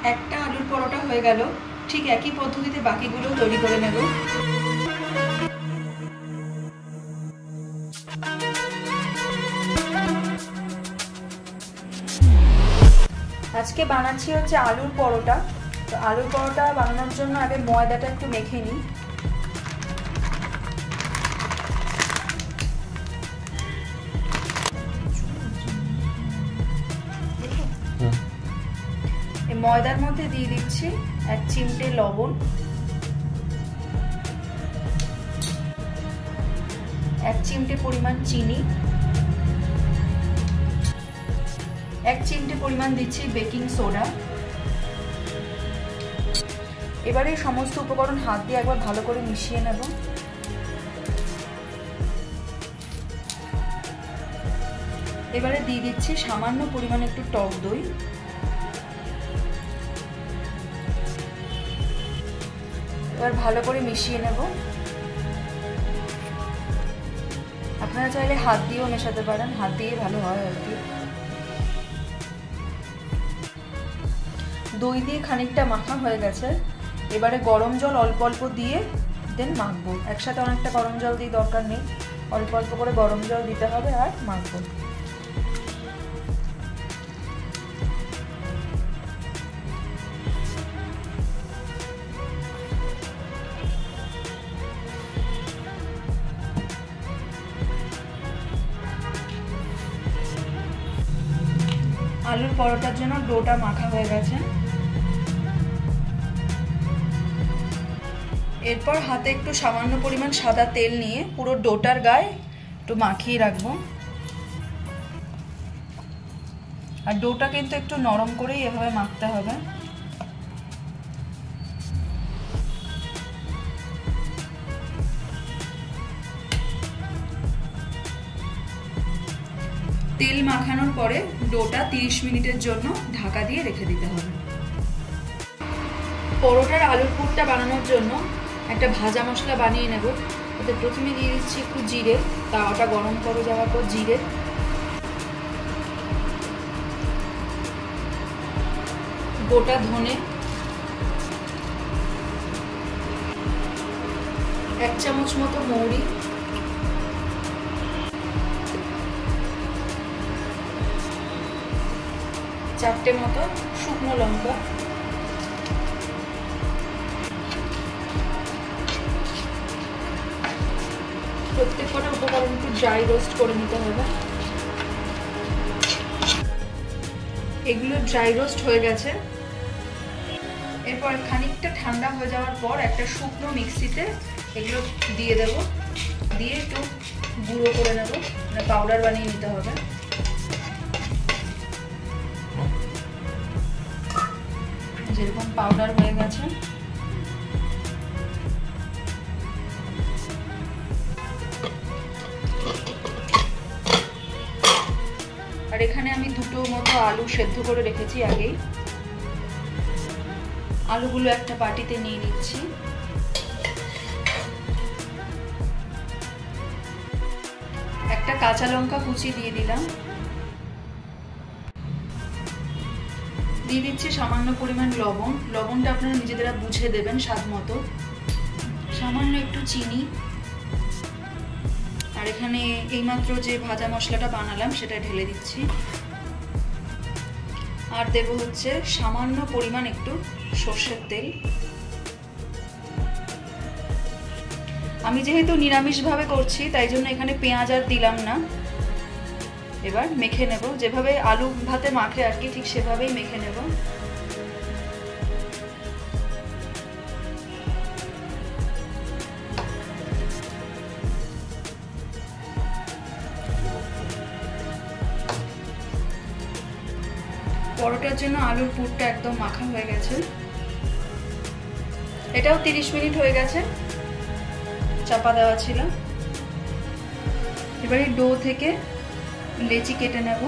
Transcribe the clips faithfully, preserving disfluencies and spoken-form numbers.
একটা আলুর পরোটা হয়ে গেল। ঠিক একই পদ্ধতিতে বাকিগুলো তৈরি করে নেব। আজকে বানাচ্ছি হচ্ছে আলুর পরোটা। তো আলুর পরোটা বানানোর জন্য আগে ময়দাটা একটু মেখে নিই। এই ময়দার মধ্যে দিয়ে দিচ্ছি এক চিমটে লবণ, এক চিমটে পরিমাণ চিনি, এক চিমটে পরিমাণ দিচ্ছি বেকিং সোডা। এবারে সমস্ত উপকরণ হাত দিয়ে একবার ভালো করে মিশিয়ে নেব। এবারে দিয়ে দিচ্ছি সামান্য পরিমাণে একটু টক দই। এবার ভালো করে মিশিয়ে নেব। আপনারা চাইলে হাত দিয়েও মেশাতে পারেন, হাত দিয়ে ভালো হয় আর কি। দই দিয়ে খানিকটা মাখা হয়ে গেছে। এবারে গরম জল অল্প অল্প দিয়ে দেন মাখবো। একসাথে অনেকটা গরম জল দিয়ে দরকার নেই, অল্প অল্প করে গরম জল দিতে হবে আর মাখবো। আলুর পরোটার জন্য ডোটা মাখা হয়ে গেছে। এরপর হাতে একটু সামান্য পরিমাণ সাদা তেল নিয়ে পুরো ডোটার গায়ে একটু মাখিয়ে রাখবো। আর ডোটা কিন্তু একটু নরম করেই এভাবে মাখতে হবে। তেল মাখানোর পরে ডোটা তিরিশ মিনিটের জন্য ঢাকা দিয়ে রেখে দিতে হবে। পরোটার আলুর পুরটা বানানোর জন্য একটা ভাজা মশলা বানিয়ে নেব। তাতে প্রথমে দিয়ে দিচ্ছি একটু জিরে, তাওয়াটা গরম করে যাওয়ার পর জিরে, গোটা ধনে, এক চামচ মতো মৌরি, চারটে মতো শুকনো লঙ্কা, প্রত্যেক কটা উপকরণ একটু ড্রাই রোস্ট করে নিতে হবে। এগুলো ড্রাই রোস্ট হয়ে গেছে। এরপর খানিকটা ঠান্ডা হয়ে যাওয়ার পর একটা শুকনো মিক্সিতে এগুলো দিয়ে দেব, দিয়ে একটু গুঁড়ো করে নেব, মানে পাউডার বানিয়ে নিতে হবে। যেরকম পাউডার হয়ে গেছে। আর এখানে আমি দুটো মতো আলু সেদ্ধ করে রেখেছি আগেই। আলুগুলো একটা বাটিতে নিয়ে নিচ্ছি। একটা কাঁচা লঙ্কা কুচি দিয়ে দিলাম। দিয়ে দিচ্ছি সামান্য পরিমাণ লবণ। লবণটা আপনারা নিজেরা বুঝে দেবেন স্বাদ মতো। সামান্য একটু চিনি। আর এখানে এইমাত্র যে ভাজা মশলাটা বানালাম সেটা ঢেলে দিচ্ছি। আর দেব হচ্ছে সামান্য পরিমাণ একটু সর্ষের তেল। আমি যেহেতু নিরামিষভাবে করছি তাই জন্য এখানে পেঁয়াজ আর দিলাম না। এবার মেখে নেব, যেভাবে আলু ভাতে মাখে আর কি, ঠিক সেভাবেই মেখে নেব। পরোটার জন্য আলুর পুরটা একদম মাখা হয়ে গেছে। এটাও তিরিশ মিনিট হয়ে গেছে, চাপা দেওয়া ছিল। এবারে ডো থেকে লেচি কেটে নেব।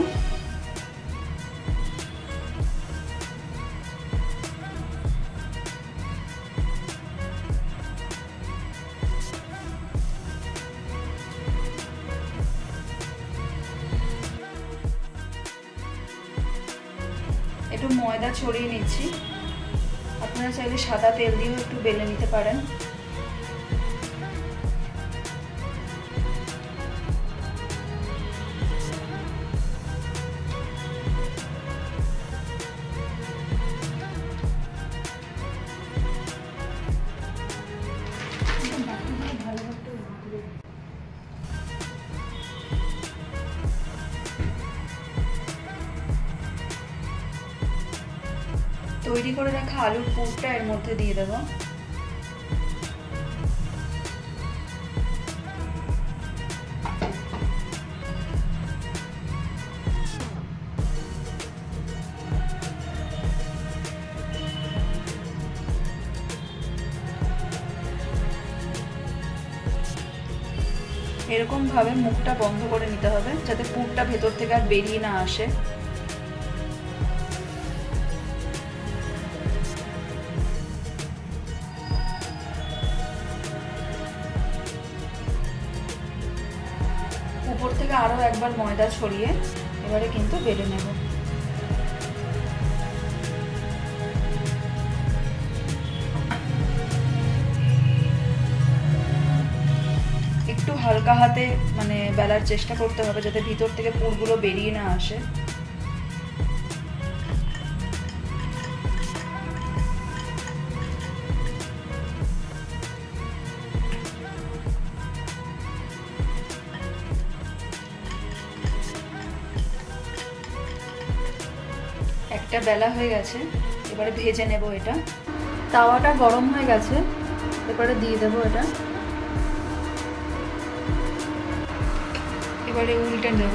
একটু ময়দা ছড়িয়ে নিচ্ছি। আপনারা চাইলে সাদা তেল দিয়েও একটু বেলে নিতে পারেন। তৈরি করে রাখা আলুর পুরটা এর মধ্যে দিয়ে দেব। এরকম ভাবে মুখটা বন্ধ করে নিতে হবে যাতে পুরটা ভেতর থেকে আর বেরিয়ে না আসে। উপর থেকে আরো একবার ময়দা ছড়িয়ে এবারে কিন্তু বেলে নেব। একটু হালকা হাতে মানে বেলার চেষ্টা করতে হবে যাতে ভিতর থেকে পুরগুলো বেরিয়ে না আসে। একটা বেলা হয়ে গেছে, এবারে ভেজে নেব এটা। তাওয়াটা গরম হয়ে গেছে, এবারে দিয়ে দেব এটা। এবারে উল্টে নেব।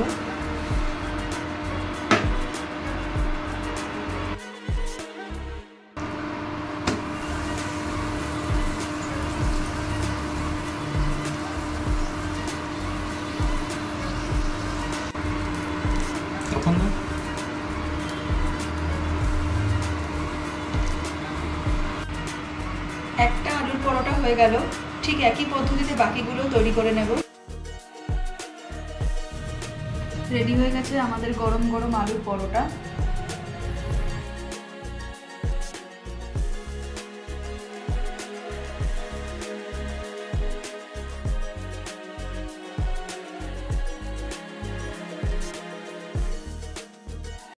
একটা আলুর পরোটা হয়ে গেল, ঠিক একই পদ্ধতিতে বাকিগুলো তৈরি করে নেব। রেডি হয়ে গেছে আমাদের গরম গরম আলুর পরোটা।